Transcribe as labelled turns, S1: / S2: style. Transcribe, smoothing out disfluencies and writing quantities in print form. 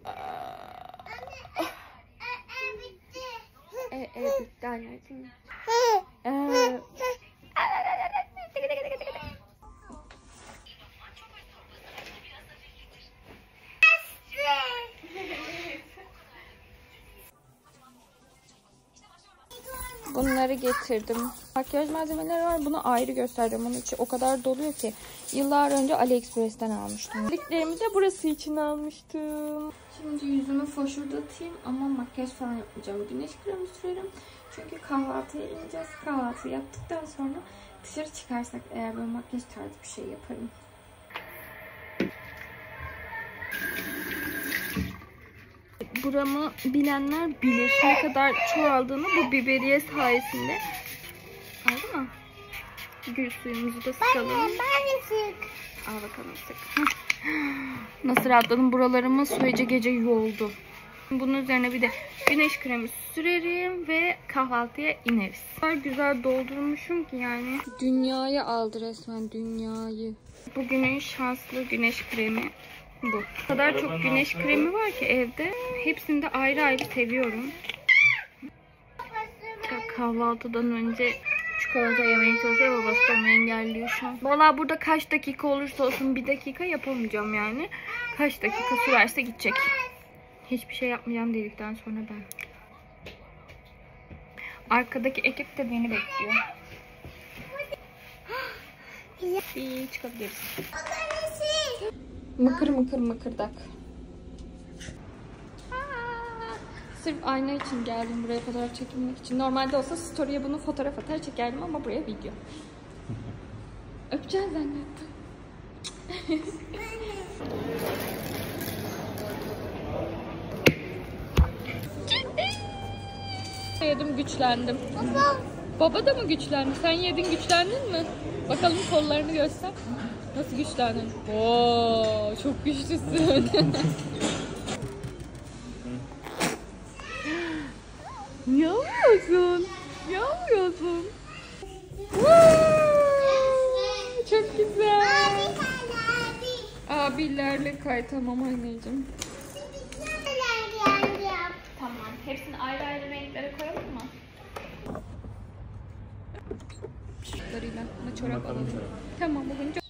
S1: Bitti anneciğim. Bunları getirdim. Makyaj malzemeleri var. Bunu ayrı göstereceğim. Onun içi o kadar doluyor ki. Yıllar önce AliExpress'ten almıştım. Liplerimi de burası için almıştım. Şimdi yüzümü foşurdatayım ama makyaj falan yapmayacağım. Güneş kremi sürerim. Çünkü kahvaltıya ineceğiz. Kahvaltı yaptıktan sonra dışarı çıkarsak eğer böyle makyaj tarzı bir şey yaparım. Buramı bilenler bilir. Ne kadar çoğaldığını bu biberiye sayesinde. Aldı mı? Gül suyumuzu da sıkalım. Ben sık. Al bakalım sık. Nasıl rahatladım. Buralarımı söyleyece gece yoldu. Bunun üzerine bir de güneş kremi sürerim ve kahvaltıya ineriz. O kadar güzel doldurmuşum ki yani. Dünyayı aldı resmen, dünyayı. Bugünün şanslı güneş kremi bu. O kadar çok güneş kremi var ki evde. Hepsini de ayrı ayrı seviyorum. Kahvaltıdan önce çikolata yemeye çalışıyor. Babası da onu engelliyor şu an. Valla burada kaç dakika olursa olsun, bir dakika yapamayacağım yani. Kaç dakika sürerse gidecek. Hiçbir şey yapmayacağım dedikten sonra ben. Arkadaki ekip de beni bekliyor. İyi, çıkabiliriz. Mıkır mıkır mıkırdak. Sırf ayna için geldim buraya kadar çekilmek için. Normalde olsa story'e bunu fotoğraf atar çekerdim ama buraya video. Öpeceğiz zannettim. Yedim, güçlendim. Baba da mı güçlendi? Sen yedin, güçlendin mi? Bakalım kollarını göster. Nasıl güçlendin? Oo, çok güçlüsün. Ne yapıyorsun? Ne yapıyorsun? Çok güzel. Abilerle kay, tamam anneciğim. Tamam. Hepsini ayrı ayrı renklere koyalım mı? Şıklarıyla. Çorap alalım. Tamam, bugün çok